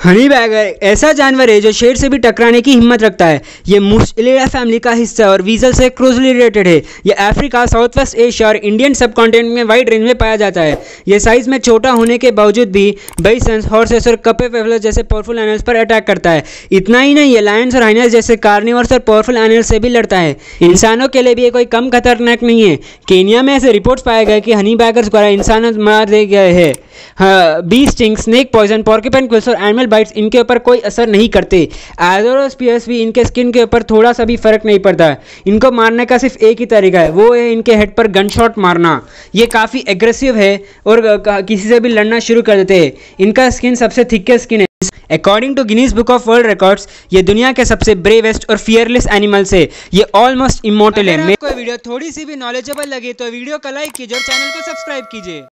Honey bagger ऐसा जानवर है जो शेर से भी टकराने की हिम्मत रखता है। ये मुस्टेलिडा फैमिली का हिस्सा और वीजल से क्लोजली रिलेटेड है। ये अफ्रीका, साउथ वेस्ट एशिया और इंडियन सब कॉन्टिनेंट में वाइड रेंज में पाया जाता है। ये साइज में छोटा होने के बावजूद भी बाइसन्स, हॉर्सेस और कपेवेलस जैसे पावरफुल एनिमल्स पर अटैक करता है। इतना ही नहीं, ये लायंस और हाइनस जैसे कार्निवर्स और पावरफुल एनिमल्स से भी लड़ता है। इंसानों के लिए भी ये कोई कम खतरनाक नहीं है। केनिया में ऐसे रिपोर्ट्स पाए गए कि हनी बैगर्स द्वारा इंसान मार दिए गए हैं। Bee sting, snake poison, porcupine quills और एनिमल बाइट्स इनके ऊपर कोई असर नहीं करते। एज़ोरोस्पियर्स भी इनके स्किन के ऊपर थोड़ा सा भी फर्क नहीं पड़ता। इनको मारने का सिर्फ एक ही तरीका है, वो है इनके हेड पर गन शॉट मारना। ये काफ़ी एग्रेसिव है और किसी से भी लड़ना शुरू कर देते हैं। इनका स्किन सबसे थिकेस्ट स्किन है। According to Guinness book of world records, ये दुनिया के सबसे ब्रेवेस्ट और फियरलेस एनिमल्स है। ये ऑलमोस्ट इमॉर्टल है। अगर आपको वीडियो थोड़ी सी भी नॉलेजेबल लगे तो वीडियो को लाइक कीजिए और चैनल को सब्सक्राइब कीजिए।